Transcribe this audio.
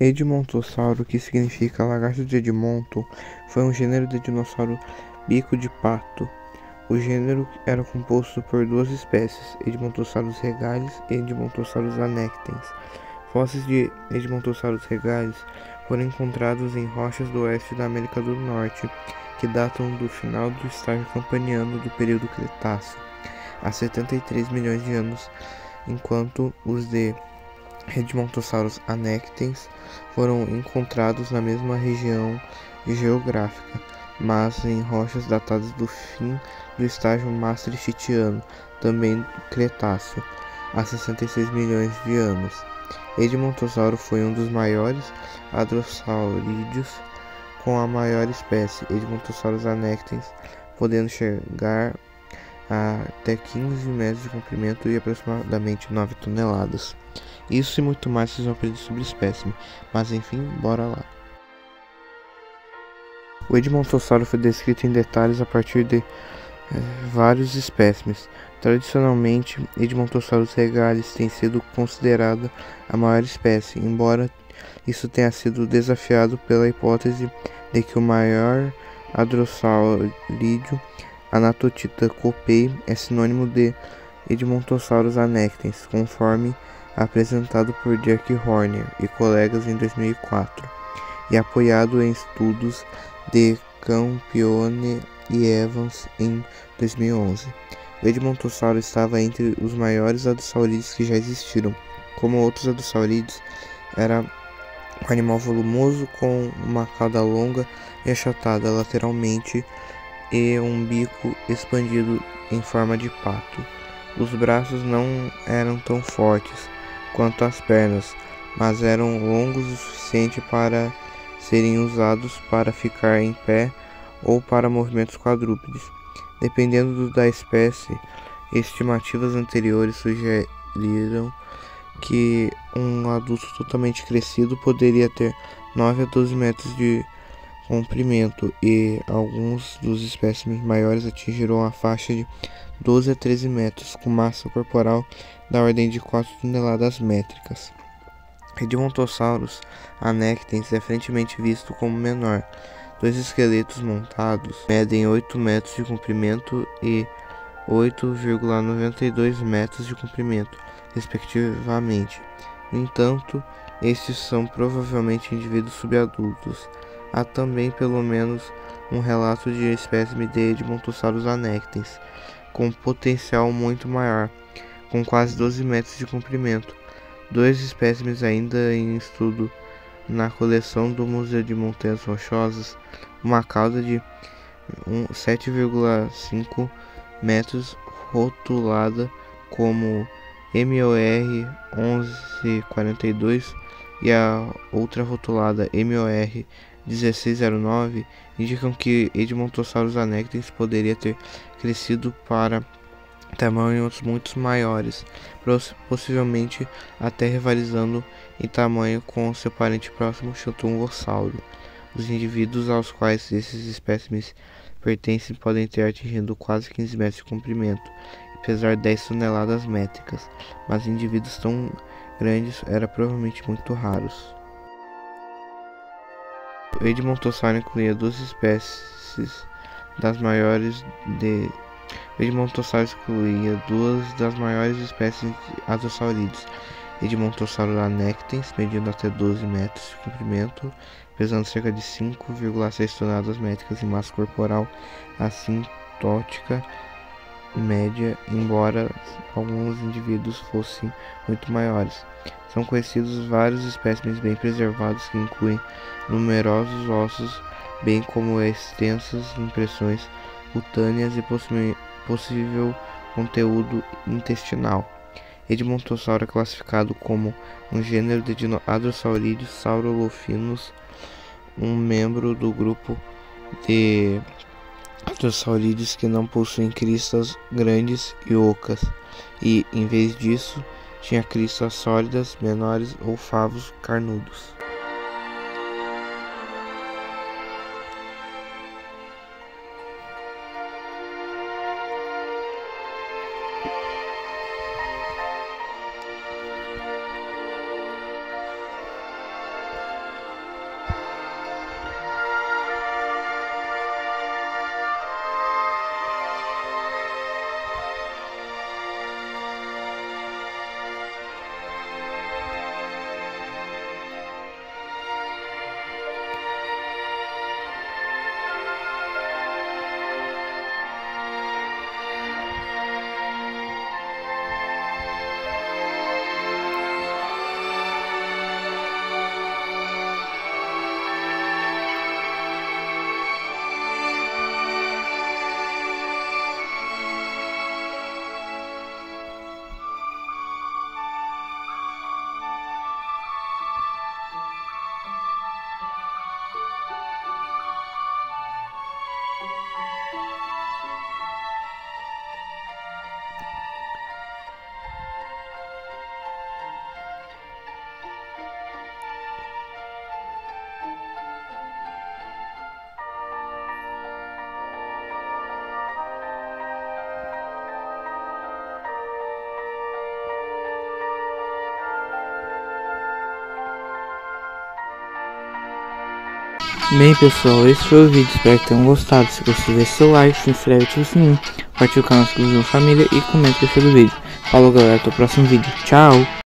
Edmontossauro, que significa lagarto de Edmonton, foi um gênero de dinossauro bico de pato. O gênero era composto por duas espécies, Edmontossauros regalis e Edmontossauros annectens. Fósseis de Edmontossauros regalis foram encontrados em rochas do oeste da América do Norte, que datam do final do estágio campaniano do período Cretáceo, há 73 milhões de anos, enquanto os de Edmontossauros annectens foram encontrados na mesma região geográfica, mas em rochas datadas do fim do estágio maastrichtiano, também Cretáceo, há 66 milhões de anos. Edmontossauro foi um dos maiores hadrossaurídeos, com a maior espécie, Edmontossauros annectens, podendo chegar a até 15 metros de comprimento e aproximadamente 9 toneladas. Isso e muito mais vocês vão aprender sobre o espécime, mas enfim, bora lá. O Edmontossauro foi descrito em detalhes a partir de vários espécimes. Tradicionalmente, Edmontossauros regalis tem sido considerada a maior espécie, embora isso tenha sido desafiado pela hipótese de que o maior hadrossaurídeo, Anatotita coopei, é sinônimo de Edmontossauros annectens, conforme apresentado por Jack Horner e colegas em 2004, e apoiado em estudos de Campione e Evans em 2011. O Edmontossauro estava entre os maiores hadrossaurídeos que já existiram. Como outros hadrossaurídeos, era um animal volumoso com uma cauda longa e achatada lateralmente e um bico expandido em forma de pato. Os braços não eram tão fortes quanto as pernas, mas eram longos o suficiente para serem usados para ficar em pé ou para movimentos quadrúpedes. Dependendo da espécie, estimativas anteriores sugeriram que um adulto totalmente crescido poderia ter 9 a 12 metros de comprimento, e alguns dos espécimes maiores atingiram a faixa de 12 a 13 metros, com massa corporal da ordem de 4 toneladas métricas. Edmontossauros annectens é frequentemente visto como menor. Dois esqueletos montados medem 8 metros de comprimento e 8,92 metros de comprimento, respectivamente. No entanto, estes são provavelmente indivíduos subadultos. Há também pelo menos um relato de espécime de Edmontossauros annectens, com potencial muito maior, com quase 12 metros de comprimento. Dois espécimes ainda em estudo na coleção do Museu de Montanhas Rochosas, uma cauda de 7,5 metros rotulada como MOR 1142 e a outra rotulada MOR 1609, indicam que Edmontossauros annectens poderia ter crescido para tamanhos muito maiores, possivelmente até rivalizando em tamanho com seu parente próximo Xantungossauro. Os indivíduos aos quais esses espécimes pertencem podem ter atingido quase 15 metros de comprimento e pesar 10 toneladas métricas, mas indivíduos tão grandes eram provavelmente muito raros. O Edmontossauro incluía duas espécies das maiores de Edmontossauro excluía duas das maiores espécies de hadrossaurídeos, Edmontossauro annectens, medindo até 12 metros de comprimento, pesando cerca de 5,6 toneladas métricas e massa corporal assintótica média, embora alguns indivíduos fossem muito maiores. São conhecidos vários espécimes bem preservados que incluem numerosos ossos, bem como extensas impressões cutâneas e possível conteúdo intestinal. Edmontossauro é classificado como um gênero de hadrossaurídeos saurolofinos, um membro do grupo de hadrossaurídeos que não possuem cristas grandes e ocas, e, em vez disso, tinha cristas sólidas, menores ou favos carnudos. Bem pessoal, esse foi o vídeo, espero que tenham gostado. Se gostou, deixe seu like, se inscreve, ativa o sininho, compartilhe o canal com a família e comente o vídeo. Falou galera, até o próximo vídeo, tchau!